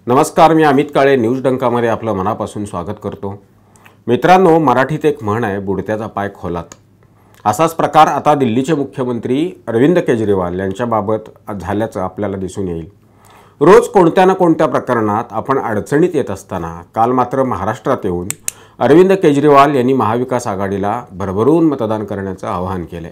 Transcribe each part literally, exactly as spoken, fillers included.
नमस्कार, मी अमित काळे न्यूज डंकामध्ये आपलं मनापासून स्वागत करतो। मित्रांनो, मराठीत एक म्हण आहे, बुडत्याचा पाय खोलात। असाच प्रकार आता दिल्लीचे मुख्यमंत्री अरविंद केजरीवाल यांच्याबाबत झाल्याचं आपल्याला दिसून येईल। रोज कोणत्या ना कोणत्या प्रकरणात आपण अडचणीत येत असताना काल मात्र महाराष्ट्रात येऊन अरविंद केजरीवाल यांनी महाविकास आघाडीला भरभरून मतदान करण्याचं आवाहन केले।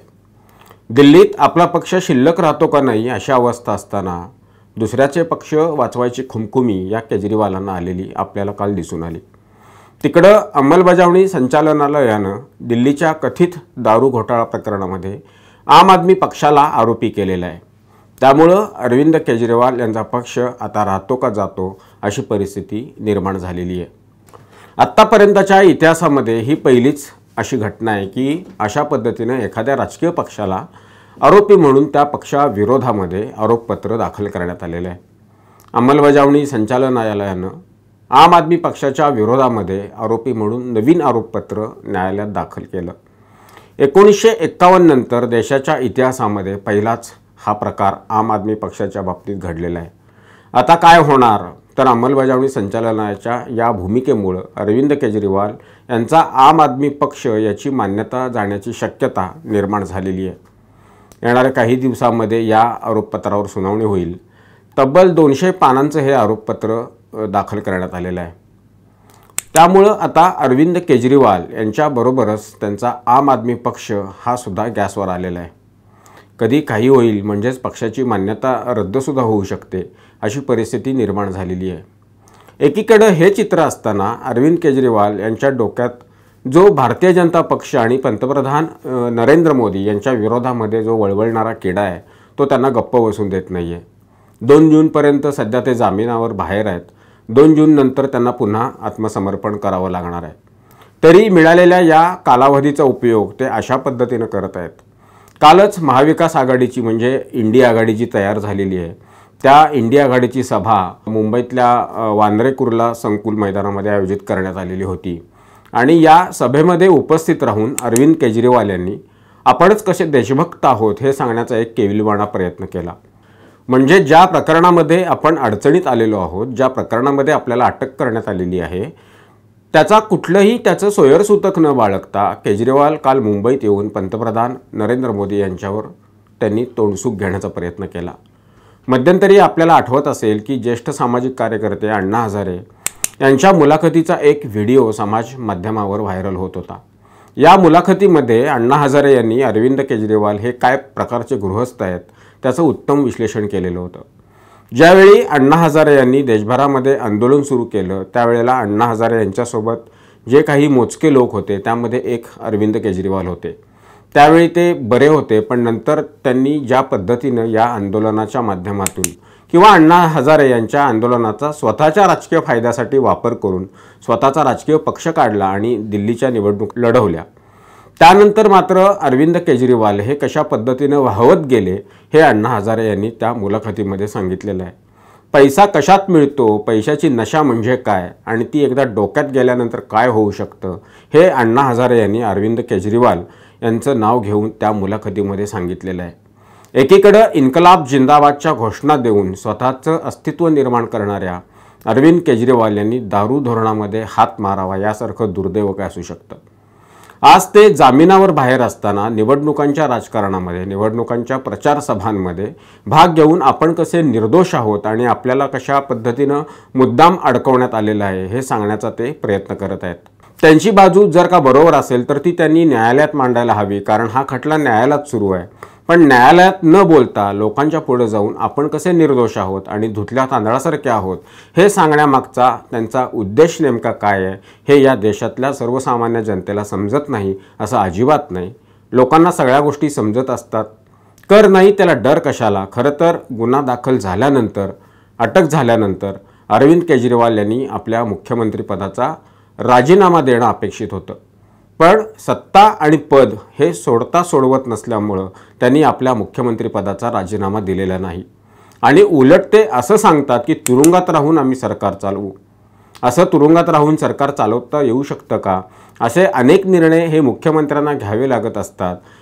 दिल्लीत आपला पक्ष शिल्लक राहतो का नाही अशा अवस्था असताना दुसऱ्याचे पक्ष वाचवायची खुमखुमी या केजरीवालांना आलेली आपल्याला काल दिसून आली। तिकडे अंमलबजावणी संचालनालयाने दिल्लीच्या कथित दारू घोटाळा प्रकरणामध्ये आम आदमी पक्षाला आरोपी केलेला आहे। त्यामुळे अरविंद केजरीवाल यांचा पक्ष आता राहतो का जातो अशी परिस्थिती निर्माण झालेली आहे। आत्तापर्यंतच्या इतिहासामध्ये ही पहिलीच अशी घटना आहे की अशा पद्धतीने एखाद्या राजकीय पक्षाला आरोपी म्हणून त्या पक्षाविरोधामध्ये आरोपपत्र दाखल करण्यात आलेले आहे। अंमलबजावणी संचालनालयाने आम आदमी पक्षाच्या विरोधामध्ये आरोपी म्हणून नवीन आरोपपत्र न्यायालयात दाखल केलं। एकोणीसशे एक्कावन्न नंतर देशाच्या इतिहासामध्ये पहिलाच हा प्रकार आम आदमी पक्षाच्या बाबतीत घडलेला आहे। आता काय होणार तर अंमलबजावणी संचालनालयाच्या या भूमिकेमुळे अरविंद केजरीवाल यांचा आम आदमी पक्ष याची मान्यता जाण्याची शक्यता निर्माण झालेली आहे। येणाऱ्या काही दिवसांमध्ये या आरोपपत्रावर सुनावणी होईल। तब्बल दोनशे पानांचं हे आरोपपत्र दाखल करण्यात आलेलं आहे। त्यामुळे आता अरविंद केजरीवाल यांच्याबरोबरच त्यांचा आम आदमी पक्ष हा सुद्धा गॅसवर आलेला आहे। कधी काही होईल, म्हणजेच पक्षाची मान्यता रद्दसुद्धा होऊ शकते अशी परिस्थिती निर्माण झालेली आहे। एकीकडे हे चित्र असताना अरविंद केजरीवाल यांच्या डोक्यात जो भारतीय जनता पक्ष आणि पंतप्रधान नरेंद्र मोदी यांच्या विरोधामध्ये जो वळवळणारा किडा आहे तो त्यांना गप्प बसून देत नाही आहे। दोन जूनपर्यंत सध्या ते जामिनावर बाहेर आहेत। दोन जून नंतर त्यांना पुन्हा आत्मसमर्पण करावं लागणार आहे। तरी मिळालेल्या या कालावधीचा उपयोग ते अशा पद्धतीने करत आहेत। कालच महाविकास आघाडीची म्हणजे इंडिया आघाडी जी तयार झालेली आहे त्या इंडिया आघाडीची सभा मुंबईतल्या वांद्रे कुर्ला संकुल मैदानामध्ये आयोजित करण्यात आलेली होती आणि या सभेमध्ये उपस्थित राहून अरविंद केजरीवाल यांनी आपणच कसे देशभक्त आहोत हे सांगण्याचा एक केविलवाणा प्रयत्न केला। म्हणजे ज्या प्रकरणामध्ये आपण अडचणीत आलेलो आहोत, ज्या प्रकरणामध्ये आपल्याला अटक करण्यात आलेली आहे, त्याचा कुठलंही त्याचं सोयरसूतक न बाळगता केजरीवाल काल मुंबईत येऊन पंतप्रधान नरेंद्र मोदी यांच्यावर त्यांनी तोंडसूक घेण्याचा प्रयत्न केला। मध्यंतरी आपल्याला आठवत असेल की ज्येष्ठ सामाजिक कार्यकर्ते अण्णा हजारे यांच्या मुलाखतीचा एक व्हिडिओ समाज माध्यमावर व्हायरल होत होता। या मुलाखतीमध्ये अण्णा हजारे यांनी अरविंद केजरीवाल हे काय प्रकारचे गृहस्थ आहेत त्याचं उत्तम विश्लेषण केलेलं होतं। ज्यावेळी अण्णा हजारे यांनी देशभरामध्ये आंदोलन सुरू केलं त्यावेळेला अण्णा हजारे यांच्यासोबत जे काही मोजके लोक होते त्यामध्ये एक अरविंद केजरीवाल होते। त्यावेळी ते बरे होते, पण नंतर त्यांनी ज्या पद्धतीनं या आंदोलनाच्या माध्यमातून किंवा अण्णा हजारे यांच्या आंदोलनाचा स्वतःच्या राजकीय फायद्यासाठी वापर करून स्वतःचा राजकीय पक्ष काढला आणि दिल्लीच्या निवडणूक लढवल्या। त्यानंतर मात्र अरविंद केजरीवाल हे कशा पद्धतीने वाहवत गेले हे अण्णा हजारे यांनी त्या मुलाखतीमध्ये सांगितलेलं आहे। पैसा कशात मिळतो, पैशाची नशा म्हणजे काय आणि ती एकदा डोक्यात गेल्यानंतर काय होऊ शकतं हे अण्णा हजारे यांनी अरविंद केजरीवाल यांचं नाव घेऊन त्या मुलाखतीमध्ये सांगितलेलं आहे। एकीकडे इन्कलाब जिंदाबादच्या घोषणा देऊन स्वतःचं अस्तित्व निर्माण करणाऱ्या अरविंद केजरीवाल यांनी दारू धोरणामध्ये हात मारावा यासारखं दुर्दैव काय असू शकतं। आज ते जामिनावर बाहेर असताना निवडणुकांच्या राजकारणामध्ये, निवडणुकांच्या प्रचार सभांमध्ये भाग घेऊन आपण कसे निर्दोष आहोत आणि आपल्याला कशा पद्धतीनं मुद्दाम अडकवण्यात आलेलं आहे हे सांगण्याचा ते प्रयत्न करत आहेत। त्यांची बाजू जर का बरोबर असेल तर ती त्यांनी न्यायालयात मांडायला हवी, कारण हा खटला न्यायालयात सुरू आहे। पण न्यायालयात न बोलता लोकांच्या पुढे जाऊन आपण कसे निर्दोष आहोत आणि धुतल्या तांदळासारखे आहोत हे सांगण्यामागचा त्यांचा उद्देश नेमका काय आहे हे या देशातल्या सर्वसामान्य जनतेला समजत नाही असं अजिबात नाही। लोकांना सगळ्या गोष्टी समजत असतात। कर नाही त्याला डर कशाला। खरं तर गुन्हा दाखल झाल्यानंतर, अटक झाल्यानंतर अरविंद केजरीवाल यांनी आपल्या मुख्यमंत्रीपदाचा राजीनामा देणं अपेक्षित होतं, पण सत्ता आणि पद हे सोडता सोडवत नसल्यामुळं त्यांनी आपल्या मुख्यमंत्रीपदाचा राजीनामा दिलेला नाही आणि उलट ते असं सांगतात की तुरुंगात राहून आम्ही सरकार चालवू। असं तुरुंगात राहून सरकार चालवता येऊ शकतं का? असे अनेक निर्णय हे मुख्यमंत्र्यांना घ्यावे लागत असतात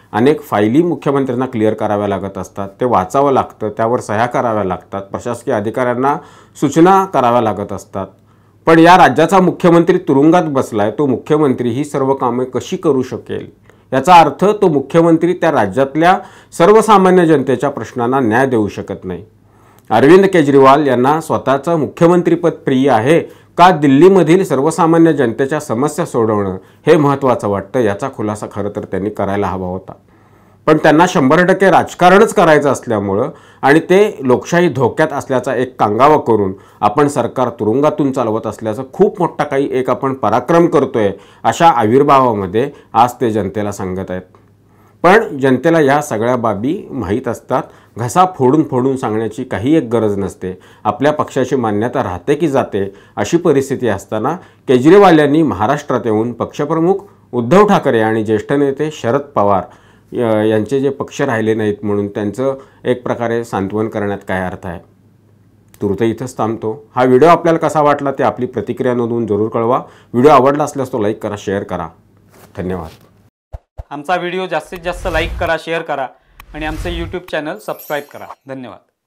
अनेक फायली मुख्यमंत्र्यांना क्लिअर कराव्या लागत असतात, ते वाचावं लागतं, त्यावर सह्या कराव्या लागतात, प्रशासकीय अधिकाऱ्यांना सूचना कराव्या लागत असतात। पण या राज्याचा मुख्यमंत्री तुरुंगात बसलाय, तो मुख्यमंत्री ही सर्व कामे कशी करू शकेल? याचा अर्थ तो मुख्यमंत्री त्या राज्यातल्या सर्वसामान्य जनतेच्या प्रश्नांना न्याय देऊ शकत नाही। अरविंद केजरीवाल यांना स्वतःचं मुख्यमंत्रीपद प्रिय आहे का दिल्लीमधील सर्वसामान्य जनतेच्या समस्या सोडवणं हे महत्त्वाचं वाटतं? याचा खुलासा खरं तर त्यांनी करायला हवा होता। पण त्यांना शंभर टक्के राजकारणच करायचं असल्यामुळं आणि ते लोकशाही धोक्यात असल्याचा एक कांगावा करून आपण सरकार तुरुंगातून चालवत असल्याचं खूप मोठा काही एक आपण पराक्रम करतोय अशा आविर्भावामध्ये आज ते जनतेला सांगत आहेत। पण जनतेला या सगळ्या बाबी माहीत असतात, घसा फोडून फोडून सांगण्याची काही एक गरज नसते। आपल्या पक्षाची मान्यता राहते की जाते अशी परिस्थिती असताना केजरीवाल यांनी महाराष्ट्रात येऊन पक्षप्रमुख उद्धव ठाकरे आणि ज्येष्ठ नेते शरद पवार यांचे जे पक्ष राहिले नाहीत म्हणून त्यांचं एक प्रकारे सांत्वन करण्यात काय अर्थ आहे? तूर्त इथंच थांबतो। हा व्हिडिओ आपल्याला कसा वाटला ते आपली प्रतिक्रिया नोंदवून जरूर कळवा। व्हिडिओ आवडला असल्यास तो लाईक करा, शेअर करा। धन्यवाद। आमचा व्हिडिओ जास्तीत जास्त लाईक करा, शेअर करा आणि आमचे यूट्यूब चॅनल सबस्क्राईब करा। धन्यवाद।